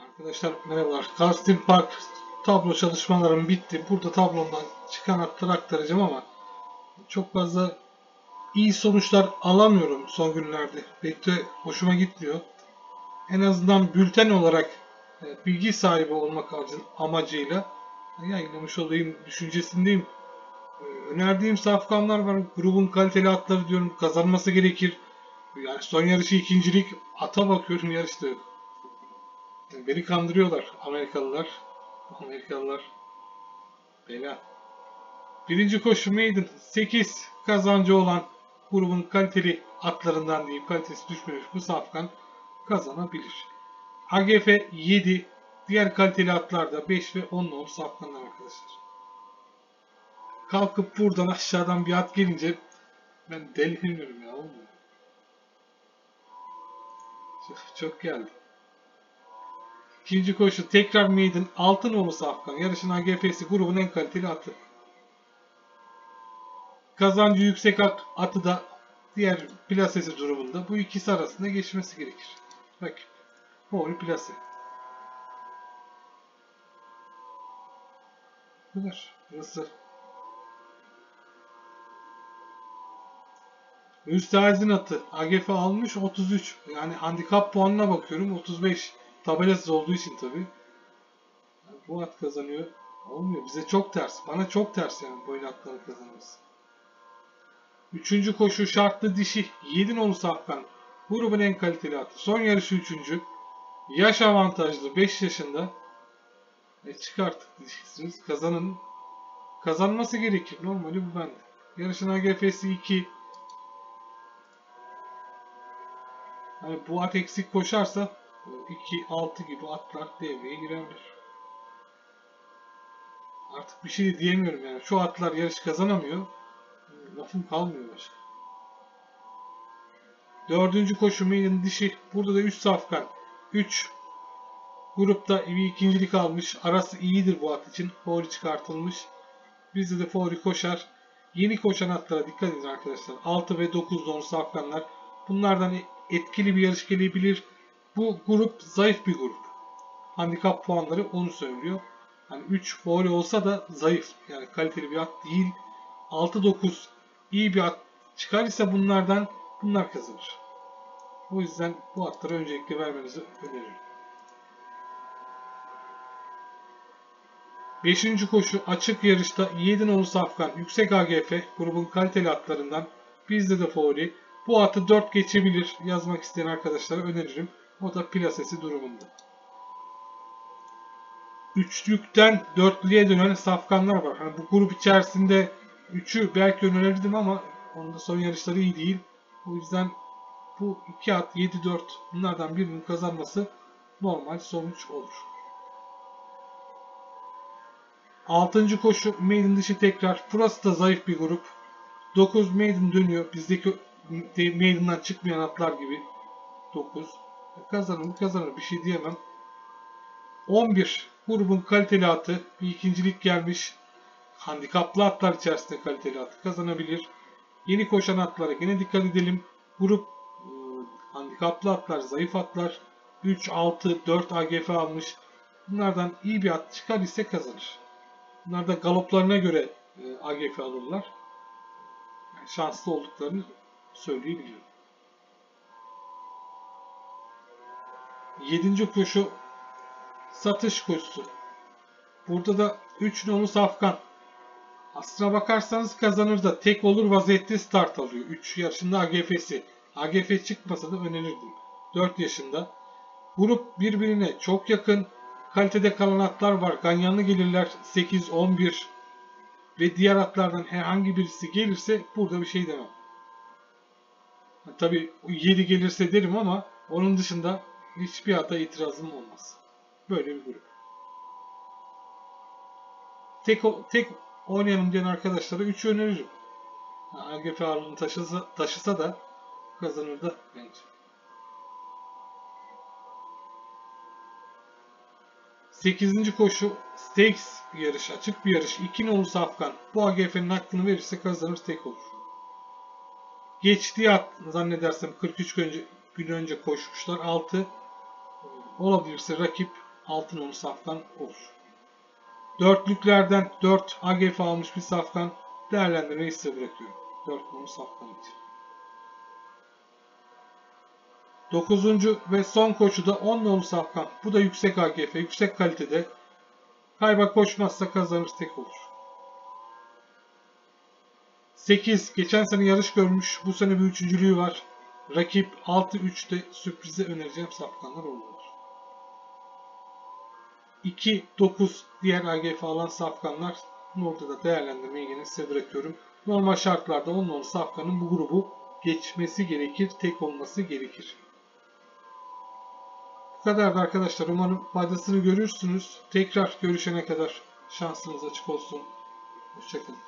Arkadaşlar merhabalar. Casting Park tablo çalışmalarım bitti. Burada tablomdan çıkan atları aktaracağım ama çok fazla iyi sonuçlar alamıyorum son günlerde. Pek de hoşuma gitmiyor. En azından bülten olarak bilgi sahibi olmak amacıyla yayınlamış olayım düşüncesindeyim. Önerdiğim safkanlar var. Grubun kaliteli atları diyorum, kazanması gerekir. Yani son yarışı ikincilik, ata bakıyorum yarışta yok. Beni kandırıyorlar Amerikalılar. Amerikalılar bela. Birinci koşu maiden 8 kazancı olan grubun kaliteli atlarından diyeyim, kalitesi düşmemiş bu safkan kazanabilir. AGF 7, diğer kaliteli atlarda 5 ve 10 nolu safkanlar arkadaşlar. Kalkıp buradan aşağıdan bir at gelince ben deliriyorum ya, olmuyor. Çok geldi. İkinci koşu tekrar maiden 6 nolu safkan. Yarışın AGF'si grubun en kaliteli atı. Kazancı yüksek atı da diğer plasesi durumunda bu ikisi arasında geçmesi gerekir. Bak, favori plase. Burası. Müstehaz'ın atı. AGF almış 33. Yani handikap puanına bakıyorum 35. Tabelası olduğu için tabi. Bu at kazanıyor. Olmuyor. Bize çok ters. Bana çok ters yani böyle atların kazanması. Üçüncü koşu şartlı dişi 7 nolu safkan. Grubun en kaliteli atı. Son yarışı 3. Yaş avantajlı 5 yaşında. Çıkarttık diyeceksiniz. Kazanması gerekir. Normali bu bende. Yarışın AGF'si 2. Yani bu at eksik koşarsa 2-6 gibi atlar devreye girebilir. Artık bir şey diyemiyorum yani. Şu atlar yarış kazanamıyor. Lafım kalmıyor başka. Dördüncü koşu maiden dişi. Burada da 3 safkan. 3 grupta bir ikincilik almış. Arası iyidir bu at için. Favori çıkartılmış. Bizde de favori koşar. Yeni koşan atlara dikkat edin arkadaşlar. 6 ve 9 nolu safkanlar. Bunlardan etkili bir yarış gelebilir. Bu grup zayıf bir grup. Handikap puanları onu söylüyor. Yani 3 favori olsa da zayıf. Yani kaliteli bir at değil. 6-9 iyi bir at çıkar ise bunlar kazanır. O yüzden bu atlara öncelikle vermenizi öneririm. 5. koşu açık yarışta 7 nolu safkan yüksek AGF grubun kaliteli atlarından, bizde de favori. Bu atı 4 geçebilir. Yazmak isteyen arkadaşlara öneririm. O da plasesi durumunda. Üçlükten dörtlüye dönen safkanlar var. Hani bu grup içerisinde 3'ü belki önerirdim ama onun da son yarışları iyi değil. O yüzden bu 2 at 7-4 bunlardan birinin kazanması normal sonuç olur. 6. koşu maiden dışı tekrar. Burası da zayıf bir grup. 9 maiden dönüyor. Bizdeki maiden'dan çıkmayan atlar gibi. 9. Kazanır. Bir şey diyemem. 11. Grubun kaliteli atı. Bir ikincilik gelmiş. Handikaplı atlar içerisinde kaliteli atı kazanabilir. Yeni koşan atlara yine dikkat edelim. Grup handikaplı atlar, zayıf atlar. 3, 6, 4 AGF almış. Bunlardan iyi bir at çıkar ise kazanır. Bunlar da galoplarına göre AGF alırlar. Yani şanslı olduklarını söyleyebilirim. 7. koşu satış koşusu. Burada da 3 nolu safkan. Aslına bakarsanız kazanır da tek olur vaziyette start alıyor. 3 yaşında AGF'si. AGF çıkmasa da önerirdim. 4 yaşında. Grup birbirine çok yakın. Kalitede kalan atlar var. Ganyanlı gelirler 8, 11 ve diğer atlardan herhangi birisi gelirse burada bir şey demem. Tabii 7 gelirse derim ama onun dışında hiçbir ata itirazım olmaz. Böyle bir grup. Tek oynayalım diyen arkadaşlara 3'ü öneririm. AGF ağırlığını taşısa da kazanır da bence. 8. koşu stakes bir yarış, açık bir yarış. 2 nolu safkan. Bu AGF'nin hakkını verirse kazanır, tek olur. Geçtiği at zannedersem 43 gün önce koşmuşlar. 6 olabilirse rakip 6 nolu safkan olur. Dörtlüklerden 4 AGF almış bir safkan, değerlendirmeyi size bırakıyorum. 4 nolu safkan için. 9. ve son koşu da 10 nolu safkan. Bu da yüksek AGF, yüksek kalitede. Kayba koşmazsa kazanır, tek olur. 8. Geçen sene yarış görmüş. Bu sene bir üçüncülüğü var. Rakip 6-3'te sürprize önereceğim safkanlar olurlar. 2-9 diğer AGF alan safkanlar. Burada da değerlendirmeyi yine size bırakıyorum. Normal şartlarda 10 nolu safkanın bu grubu geçmesi gerekir. Tek olması gerekir. Bu kadardı arkadaşlar. Umarım faydasını görürsünüz. Tekrar görüşene kadar şansınız açık olsun. Hoşçakalın.